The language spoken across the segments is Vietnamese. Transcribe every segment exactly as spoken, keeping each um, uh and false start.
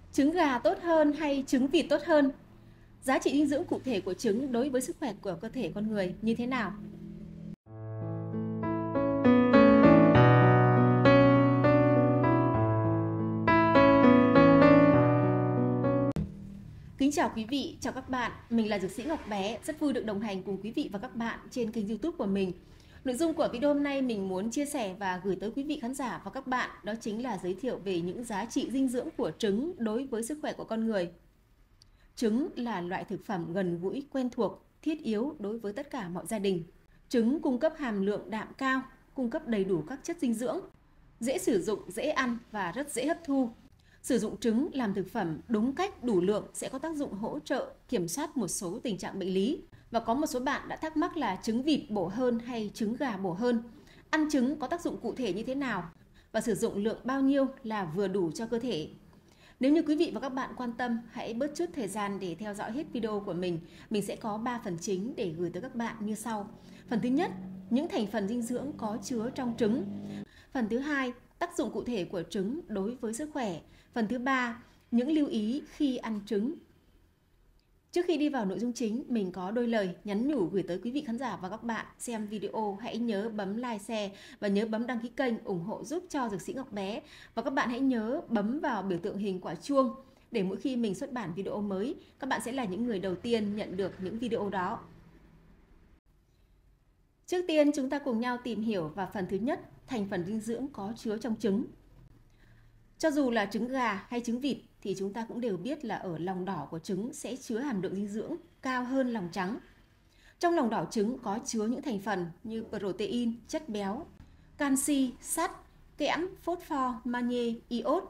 Trứng gà tốt hơn hay trứng vịt tốt hơn? Giá trị dinh dưỡng cụ thể của trứng đối với sức khỏe của cơ thể con người như thế nào? Kính chào quý vị, chào các bạn. Mình là Dược sĩ Ngọc Bé, rất vui được đồng hành cùng quý vị và các bạn trên kênh YouTube của mình. Nội dung của video hôm nay mình muốn chia sẻ và gửi tới quý vị khán giả và các bạn đó chính là giới thiệu về những giá trị dinh dưỡng của trứng đối với sức khỏe của con người. Trứng là loại thực phẩm gần gũi, quen thuộc, thiết yếu đối với tất cả mọi gia đình. Trứng cung cấp hàm lượng đạm cao, cung cấp đầy đủ các chất dinh dưỡng, dễ sử dụng, dễ ăn và rất dễ hấp thu. Sử dụng trứng làm thực phẩm đúng cách, đủ lượng sẽ có tác dụng hỗ trợ kiểm soát một số tình trạng bệnh lý. Và có một số bạn đã thắc mắc là trứng vịt bổ hơn hay trứng gà bổ hơn? Ăn trứng có tác dụng cụ thể như thế nào? Và sử dụng lượng bao nhiêu là vừa đủ cho cơ thể? Nếu như quý vị và các bạn quan tâm, hãy bớt chút thời gian để theo dõi hết video của mình. Mình sẽ có ba phần chính để gửi tới các bạn như sau. Phần thứ nhất, những thành phần dinh dưỡng có chứa trong trứng. Phần thứ hai, tác dụng cụ thể của trứng đối với sức khỏe. Phần thứ ba, những lưu ý khi ăn trứng. Trước khi đi vào nội dung chính, mình có đôi lời nhắn nhủ gửi tới quý vị khán giả và các bạn xem video. Hãy nhớ bấm like, share và nhớ bấm đăng ký kênh ủng hộ giúp cho Dược sĩ Ngọc Bé. Và các bạn hãy nhớ bấm vào biểu tượng hình quả chuông để mỗi khi mình xuất bản video mới, các bạn sẽ là những người đầu tiên nhận được những video đó. Trước tiên chúng ta cùng nhau tìm hiểu vào phần thứ nhất, thành phần dinh dưỡng có chứa trong trứng. Cho dù là trứng gà hay trứng vịt thì chúng ta cũng đều biết là ở lòng đỏ của trứng sẽ chứa hàm lượng dinh dưỡng cao hơn lòng trắng. Trong lòng đỏ trứng có chứa những thành phần như protein, chất béo, canxi, sắt, kẽm, phosphor, magie, iốt,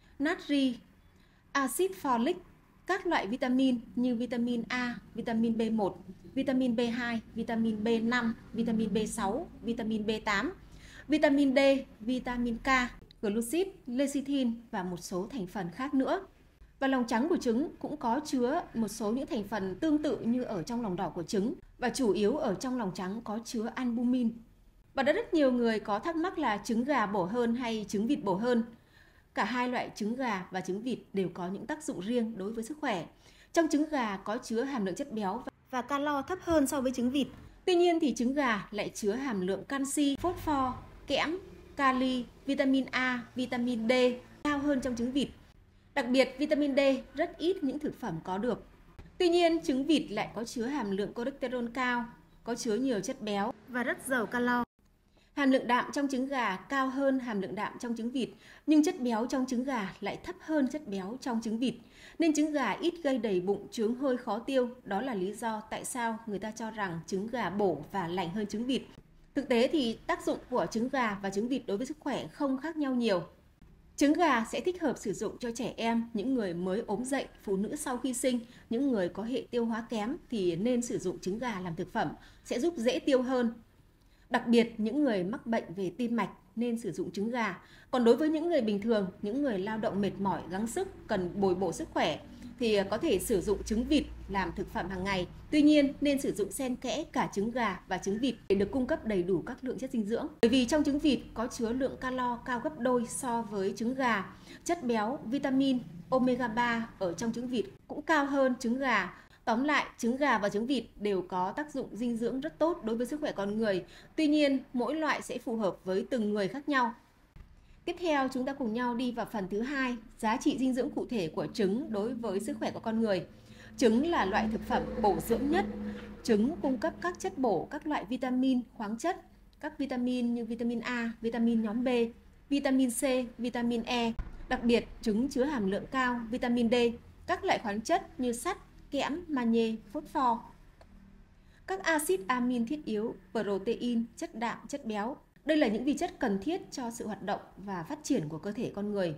natri, axit folic, các loại vitamin như vitamin A, vitamin B một, vitamin B hai, vitamin B năm, vitamin B sáu, vitamin B tám, vitamin D, vitamin K, glucid, lecithin và một số thành phần khác nữa. Và lòng trắng của trứng cũng có chứa một số những thành phần tương tự như ở trong lòng đỏ của trứng, và chủ yếu ở trong lòng trắng có chứa albumin. Và đã rất nhiều người có thắc mắc là trứng gà bổ hơn hay trứng vịt bổ hơn. Cả hai loại trứng gà và trứng vịt đều có những tác dụng riêng đối với sức khỏe. Trong trứng gà có chứa hàm lượng chất béo và calo thấp hơn so với trứng vịt. Tuy nhiên thì trứng gà lại chứa hàm lượng canxi, phosphor, kẽm, kali, vitamin A, vitamin D cao hơn trong trứng vịt. Đặc biệt, vitamin D rất ít những thực phẩm có được. Tuy nhiên, trứng vịt lại có chứa hàm lượng cholesterol cao, có chứa nhiều chất béo và rất giàu calo. Hàm lượng đạm trong trứng gà cao hơn hàm lượng đạm trong trứng vịt, nhưng chất béo trong trứng gà lại thấp hơn chất béo trong trứng vịt. Nên trứng gà ít gây đầy bụng, chướng hơi, khó tiêu. Đó là lý do tại sao người ta cho rằng trứng gà bổ và lành hơn trứng vịt. Thực tế thì tác dụng của trứng gà và trứng vịt đối với sức khỏe không khác nhau nhiều. Trứng gà sẽ thích hợp sử dụng cho trẻ em, những người mới ốm dậy, phụ nữ sau khi sinh, những người có hệ tiêu hóa kém thì nên sử dụng trứng gà làm thực phẩm, sẽ giúp dễ tiêu hơn. Đặc biệt, những người mắc bệnh về tim mạch nên sử dụng trứng gà. Còn đối với những người bình thường, những người lao động mệt mỏi, gắng sức, cần bồi bổ sức khỏe thì có thể sử dụng trứng vịt làm thực phẩm hàng ngày. Tuy nhiên, nên sử dụng xen kẽ cả trứng gà và trứng vịt để được cung cấp đầy đủ các lượng chất dinh dưỡng. Bởi vì trong trứng vịt có chứa lượng calo cao gấp đôi so với trứng gà. Chất béo, vitamin, omega ba ở trong trứng vịt cũng cao hơn trứng gà. Tóm lại, trứng gà và trứng vịt đều có tác dụng dinh dưỡng rất tốt đối với sức khỏe con người. Tuy nhiên, mỗi loại sẽ phù hợp với từng người khác nhau. Tiếp theo, chúng ta cùng nhau đi vào phần thứ hai, giá trị dinh dưỡng cụ thể của trứng đối với sức khỏe của con người. Trứng là loại thực phẩm bổ dưỡng nhất. Trứng cung cấp các chất bổ, các loại vitamin, khoáng chất, các vitamin như vitamin A, vitamin nhóm B, vitamin C, vitamin E. Đặc biệt, trứng chứa hàm lượng cao vitamin D, các loại khoáng chất như sắt, kẽm, magie, phosphor, các axit amin thiết yếu, protein, chất đạm, chất béo. Đây là những vi chất cần thiết cho sự hoạt động và phát triển của cơ thể con người.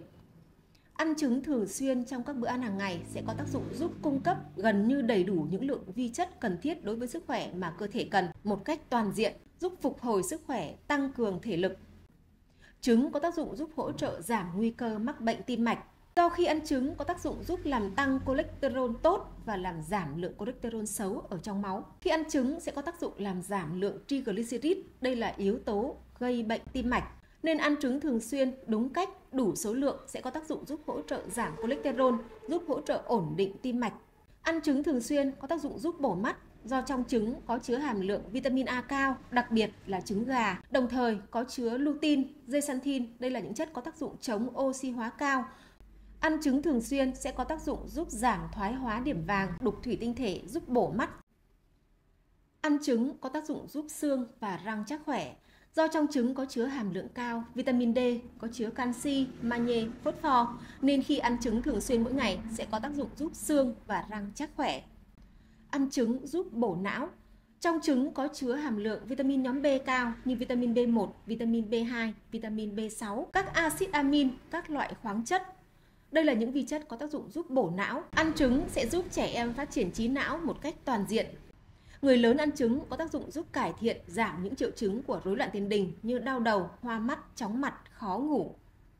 Ăn trứng thường xuyên trong các bữa ăn hàng ngày sẽ có tác dụng giúp cung cấp gần như đầy đủ những lượng vi chất cần thiết đối với sức khỏe mà cơ thể cần một cách toàn diện, giúp phục hồi sức khỏe, tăng cường thể lực. Trứng có tác dụng giúp hỗ trợ giảm nguy cơ mắc bệnh tim mạch. Do khi ăn trứng có tác dụng giúp làm tăng cholesterol tốt và làm giảm lượng cholesterol xấu ở trong máu. Khi ăn trứng sẽ có tác dụng làm giảm lượng triglycerid, đây là yếu tố gây bệnh tim mạch. Nên ăn trứng thường xuyên, đúng cách đủ số lượng sẽ có tác dụng giúp hỗ trợ giảm cholesterol, giúp hỗ trợ ổn định tim mạch. Ăn trứng thường xuyên có tác dụng giúp bổ mắt, do trong trứng có chứa hàm lượng vitamin A cao, đặc biệt là trứng gà, đồng thời có chứa lutein, zeaxanthin, đây là những chất có tác dụng chống oxy hóa cao. Ăn trứng thường xuyên sẽ có tác dụng giúp giảm thoái hóa điểm vàng, đục thủy tinh thể, giúp bổ mắt. Ăn trứng có tác dụng giúp xương và răng chắc khỏe, do trong trứng có chứa hàm lượng cao vitamin D, có chứa canxi, magie, phốt pho, nên khi ăn trứng thường xuyên mỗi ngày sẽ có tác dụng giúp xương và răng chắc khỏe. Ăn trứng giúp bổ não. Trong trứng có chứa hàm lượng vitamin nhóm B cao như vitamin B một, vitamin B hai, vitamin B sáu, các axit amin, các loại khoáng chất. Đây là những vi chất có tác dụng giúp bổ não. Ăn trứng sẽ giúp trẻ em phát triển trí não một cách toàn diện. Người lớn ăn trứng có tác dụng giúp cải thiện, giảm những triệu chứng của rối loạn tiền đình như đau đầu, hoa mắt, chóng mặt, khó ngủ.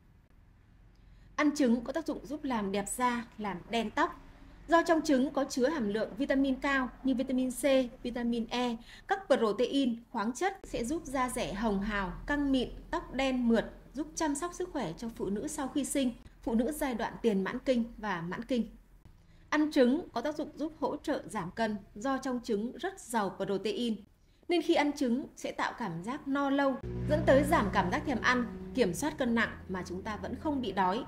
Ăn trứng có tác dụng giúp làm đẹp da, làm đen tóc. Do trong trứng có chứa hàm lượng vitamin cao như vitamin C, vitamin E, các protein, khoáng chất sẽ giúp da rẻ hồng hào, căng mịn, tóc đen mượt, giúp chăm sóc sức khỏe cho phụ nữ sau khi sinh, phụ nữ giai đoạn tiền mãn kinh và mãn kinh. Ăn trứng có tác dụng giúp hỗ trợ giảm cân, do trong trứng rất giàu protein. Nên khi ăn trứng sẽ tạo cảm giác no lâu, dẫn tới giảm cảm giác thèm ăn, kiểm soát cân nặng mà chúng ta vẫn không bị đói.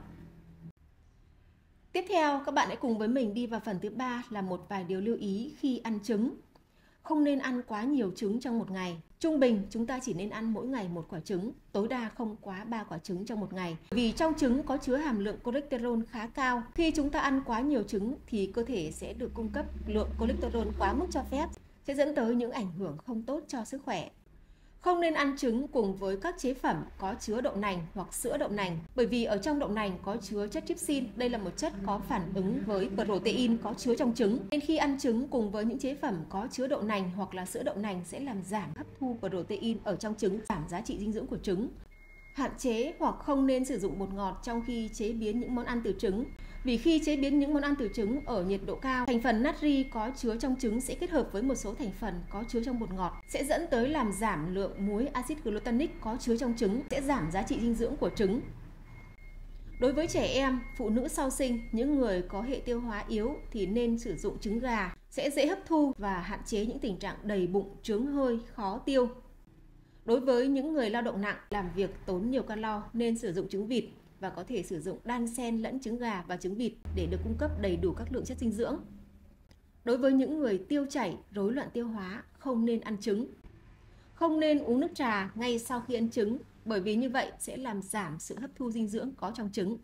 Tiếp theo, các bạn hãy cùng với mình đi vào phần thứ ba là một vài điều lưu ý khi ăn trứng. Không nên ăn quá nhiều trứng trong một ngày. Trung bình chúng ta chỉ nên ăn mỗi ngày một quả trứng, tối đa không quá ba quả trứng trong một ngày. Vì trong trứng có chứa hàm lượng cholesterol khá cao. Khi chúng ta ăn quá nhiều trứng thì cơ thể sẽ được cung cấp lượng cholesterol quá mức cho phép, sẽ dẫn tới những ảnh hưởng không tốt cho sức khỏe. Không nên ăn trứng cùng với các chế phẩm có chứa đậu nành hoặc sữa đậu nành, bởi vì ở trong đậu nành có chứa chất trypsin, đây là một chất có phản ứng với protein có chứa trong trứng. Nên khi ăn trứng cùng với những chế phẩm có chứa đậu nành hoặc là sữa đậu nành sẽ làm giảm hấp thu protein ở trong trứng, giảm giá trị dinh dưỡng của trứng. Hạn chế hoặc không nên sử dụng bột ngọt trong khi chế biến những món ăn từ trứng. Vì khi chế biến những món ăn từ trứng ở nhiệt độ cao, thành phần natri có chứa trong trứng sẽ kết hợp với một số thành phần có chứa trong bột ngọt, sẽ dẫn tới làm giảm lượng muối axit glutamic có chứa trong trứng, sẽ giảm giá trị dinh dưỡng của trứng. Đối với trẻ em, phụ nữ sau sinh, những người có hệ tiêu hóa yếu thì nên sử dụng trứng gà, sẽ dễ hấp thu và hạn chế những tình trạng đầy bụng, chướng hơi, khó tiêu. Đối với những người lao động nặng, làm việc tốn nhiều calo nên sử dụng trứng vịt và có thể sử dụng đan xen lẫn trứng gà và trứng vịt để được cung cấp đầy đủ các lượng chất dinh dưỡng. Đối với những người tiêu chảy, rối loạn tiêu hóa, không nên ăn trứng. Không nên uống nước trà ngay sau khi ăn trứng, bởi vì như vậy sẽ làm giảm sự hấp thu dinh dưỡng có trong trứng.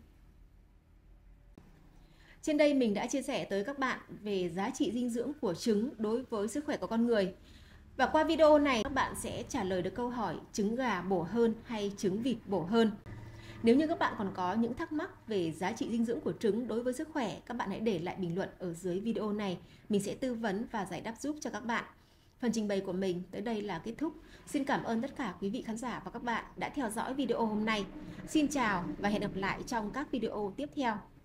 Trên đây mình đã chia sẻ tới các bạn về giá trị dinh dưỡng của trứng đối với sức khỏe của con người. Và qua video này các bạn sẽ trả lời được câu hỏi trứng gà bổ hơn hay trứng vịt bổ hơn. Nếu như các bạn còn có những thắc mắc về giá trị dinh dưỡng của trứng đối với sức khỏe, các bạn hãy để lại bình luận ở dưới video này. Mình sẽ tư vấn và giải đáp giúp cho các bạn. Phần trình bày của mình tới đây là kết thúc. Xin cảm ơn tất cả quý vị khán giả và các bạn đã theo dõi video hôm nay. Xin chào và hẹn gặp lại trong các video tiếp theo.